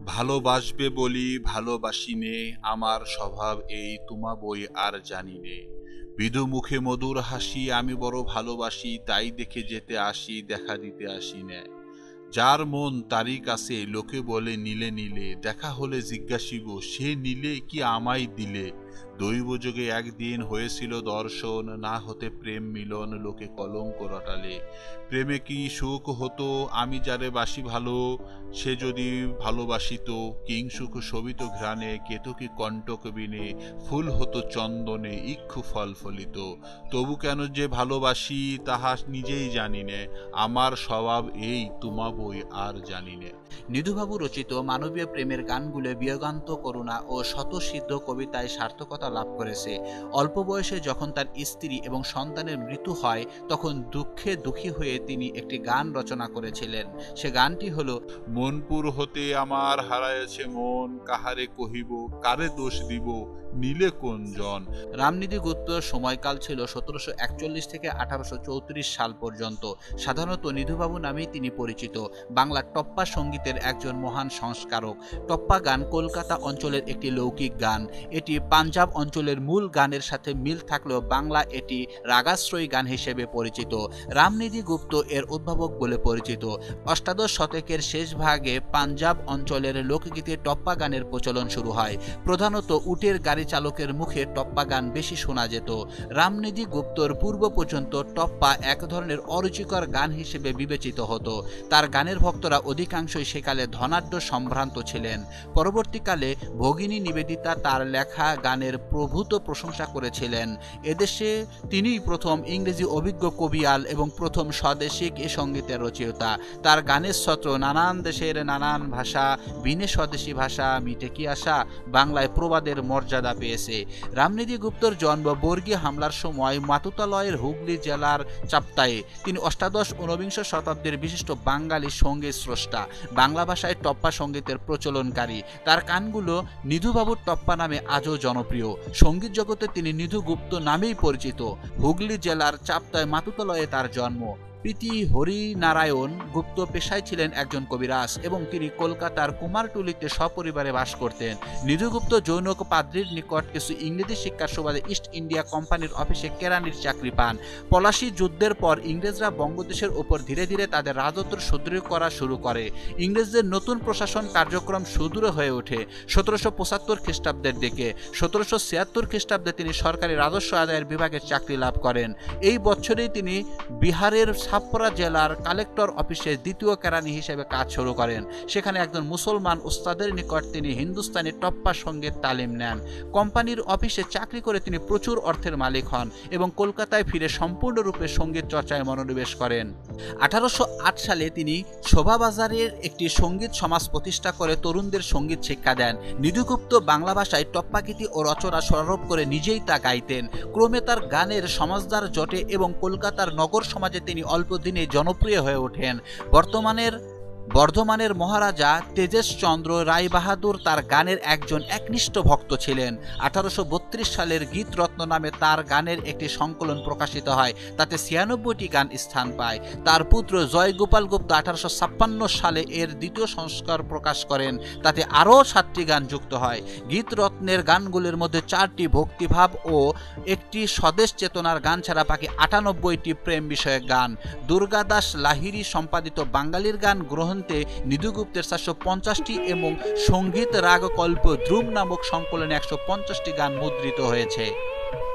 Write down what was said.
ভালোবাসবে বলি ভালোবাসি নে, আমার স্বভাব এই তোমা বই আর জানি নে। বিধু মুখে মধুর হাসি, আমি বড় ভালোবাসি, তাই দেখে যেতে আসি, দেখা দিতে আসি নে। যার মন তারই কাছে, লোকে বলে নীলে নীলে, দেখা হলে জিজ্ঞাসিব সে নীলে কি আমায় দিলে। দৈবযোগে একদিন হয়েছিল দর্শন, না হতে প্রেম মিলন, লোকে কলঙ্ক রটালে। প্রেমে কি সুখ হতো, আমি যারে বাসি ভালো, সে যদি ভালোবাসিত, কিংসুক শোভিত ঘ্রাণে, কেতকী কণ্টক বিনে, ফুল হতো চন্দনে, ইক্ষু ফল ফলিত। তবু কেন যে ভালোবাসি তাহা নিজেই জানি নে, আমার স্বভাব এই তোমা বই আর জানি নে। নিধুবাবু রচিত মানবীয় প্রেমের গানগুলো বিয়োগান্ত করুণা ও স্বতঃসিদ্ধ কবিতায় সার্থকতা লাভ করেছে। অল্প বয়সে যখন তার স্ত্রী এবং সন্তানের মৃত্যু হয়, তখন দুঃখে দুঃখী হয়ে তিনি একটি গান রচনা করেছিলেন। সে গানটি হলো মনপুর হতে আমার হারায়েছে মন, কাহারে কহিব কারে দোষ দিব, নীলে কোন জন। রামনিধি গুপ্তর সময়কাল ছিল 1741 থেকে 1834 সাল পর্যন্ত। সাধারণত নিধুবাবু নামেই তিনি পরিচিত। বাংলা টপ্পা সঙ্গীতের একজন মহান সংস্কারক। টপ্পা গান কলকাতা অঞ্চলের একটি লৌকিক গান। এটি পাঞ্জাব অঞ্চলের মূল গানের সাথে মিল থাকলেও বাংলা এটি রাগাশ্রয়ী গান হিসেবে পরিচিত। রামনিধি গুপ্ত এর উদ্ভাবক বলে পরিচিত। অষ্টাদশ শতকের শেষ ভাগে পাঞ্জাব অঞ্চলের লোকগীতে টপ্পা গানের প্রচলন শুরু হয়। প্রধানত উটের গাড়ি চালকের মুখে টপ্পা গান বেশি শোনা যেত। রামনিধি গুপ্তর পূর্ব পর্যন্ত টপ্পা এক ধরনের অরুচিকর গান হিসেবে বিবেচিত হতো। তার গানের ভক্তরা অধিকাংশই সেকালে ধনাঢ্য সম্ভ্রান্ত ছিলেন। পরবর্তীকালে ভগিনী নিবেদিতা তার লেখা গানের প্রভূত প্রশংসা করেছিলেন। এদেশে তিনিই প্রথম ইংরেজি অভিজ্ঞ কবিয়াল এবং প্রথম স্বদেশিক এ সঙ্গীতের রচয়িতা। তার গানের ছত্র নানান দেশের নানান ভাষা, বিনে স্বদেশী ভাষা মিটে কি আশা, বাংলায় প্রবাদের মর্যাদা পেয়েছে। রামনিধি গুপ্তর জন্ম বর্গী হামলার সময় মাতুতালয়ের হুগলি জেলার চাপতায়ে। তিনি অষ্টাদশ ঊনবিংশ শতাব্দীর বিশিষ্ট বাঙালি সঙ্গীত স্রষ্টা, বাংলা ভাষায় টপ্পা সঙ্গীতের প্রচলনকারী। তার গানগুলো নিধুবাবুর টপ্পা নামে আজও জনপ্রিয়। সঙ্গীত জগতে তিনি নিধু গুপ্ত নামেই পরিচিত। হুগলি জেলার চাপতায় মাতুতালয়ে তার জন্ম। প্রীতি হরিনারায়ণ গুপ্ত পেশায় ছিলেন একজন কবিরাজ এবং তিনি কলকাতার কুমারটুলিতে সপরিবারে বাস করতেন। নিধুগুপ্ত জনৈক পাদ্রীর নিকট কিছু ইংরেজি শিক্ষার সুবাদে ইস্ট ইন্ডিয়া কোম্পানির অফিসে কেরানির চাকরি পান। পলাশী যুদ্ধের পর ইংরেজরা বঙ্গদেশের উপর ধীরে ধীরে তাদের রাজত্ব সুদৃঢ় করা শুরু করে। ইংরেজদের নতুন প্রশাসন কার্যক্রম সুদূর হয়ে ওঠে 1775 খ্রিস্টাব্দের দিকে। 1776 খ্রিস্টাব্দে তিনি সরকারি রাজস্ব আদায়ের বিভাগের চাকরি লাভ করেন। এই বছরেই তিনি বিহারের ছাপরা জেলার কালেক্টর অফিসে দ্বিতীয় কেরানি হিসেবে কাজ শুরু করেন। সেখানে একজন মুসলমান উস্তাদের নিকট তিনি হিন্দুস্তানি টপ্পা সঙ্গীত তালিম নেন। কোম্পানির অফিসে চাকরি করে তিনি প্রচুর অর্থের মালিক হন এবং কলকাতায় ফিরে সম্পূর্ণরূপে সঙ্গীত চর্চায় মনোনিবেশ করেন। 1808 সালে তিনি শোভাবাজারের একটি সঙ্গীত সমাজ প্রতিষ্ঠা করে তরুণদের সঙ্গীত শিক্ষা দেন। নিধুগুপ্ত বাংলা ভাষায় টপ্পা গীতি ও রচনা স্বরারোপ করে নিজেই তা গাইতেন। ক্রমে তার গানের সমাজদার জটে এবং কলকাতার নগর সমাজে তিনি অল্প দিনে জনপ্রিয় হয়ে ওঠেন। বর্ধমানের মহারাজা তেজেশচন্দ্র রায়বাহাদুর তার গানের একজন একনিষ্ঠ ভক্ত ছিলেন। 1832 সালের গীতরত্ন নামে তার গানের একটি সংকলন প্রকাশিত হয়, তাতে 96টি গান স্থান পায়। তার পুত্র জয়গোপাল গুপ্ত 1856 সালে এর দ্বিতীয় সংস্করণ প্রকাশ করেন, তাতে আরও 7টি গান যুক্ত হয়। গীতরত্নের গানগুলির মধ্যে 4টি ভক্তিভাব ও একটি স্বদেশ চেতনার গান ছাড়া বাকি 98টি প্রেম বিষয়ক গান। দুর্গাদাস লাহিড়ী সম্পাদিত বাঙালির গান গ্রহণে নিধুগুপ্তের 450টি এবং সঙ্গীত রাগ কল্প ধ্রুব নামক সংকলনে 150টি গান মুদ্রিত হয়েছে।